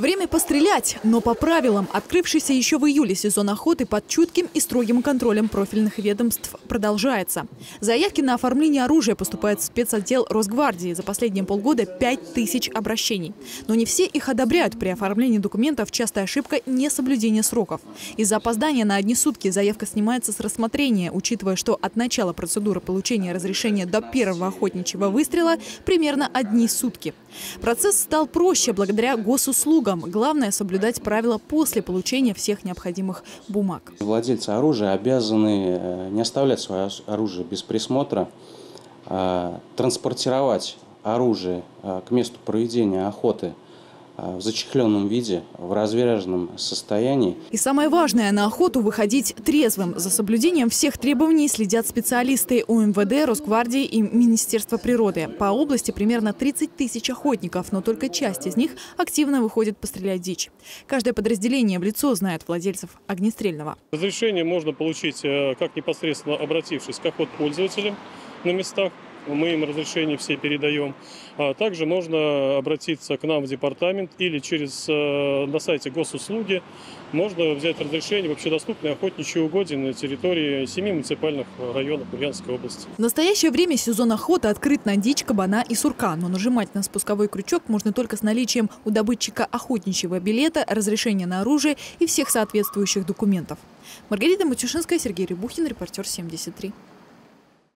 Время пострелять, но по правилам. Открывшийся еще в июле сезон охоты под чутким и строгим контролем профильных ведомств продолжается. Заявки на оформление оружия поступают в спецотдел Росгвардии. За последние полгода 5000 обращений. Но не все их одобряют. При оформлении документов частая ошибка – несоблюдение сроков. Из-за опоздания на одни сутки заявка снимается с рассмотрения, учитывая, что от начала процедуры получения разрешения до первого охотничьего выстрела примерно одни сутки. Процесс стал проще благодаря госуслугам. Главное – соблюдать правила после получения всех необходимых бумаг. Владельцы оружия обязаны не оставлять свое оружие без присмотра, транспортировать оружие к месту проведения охоты в зачехленном виде, в разряженном состоянии. И самое важное – на охоту выходить трезвым. За соблюдением всех требований следят специалисты УМВД, Росгвардии и Министерства природы. По области примерно 30 тысяч охотников, но только часть из них активно выходит пострелять дичь. Каждое подразделение в лицо знает владельцев огнестрельного. Разрешение можно получить как непосредственно обратившись к охотпользователям на местах. Мы им разрешения все передаем. А также можно обратиться к нам в департамент или на сайте госуслуги можно взять разрешение в общедоступные охотничьи угодья на территории 7 муниципальных районов Ульяновской области. В настоящее время сезон охоты открыт на дичь, кабана и сурка. Но нажимать на спусковой крючок можно только с наличием у добытчика охотничьего билета, разрешения на оружие и всех соответствующих документов. Маргарита Матюшинская, Сергей Рябухин, Репортер 73.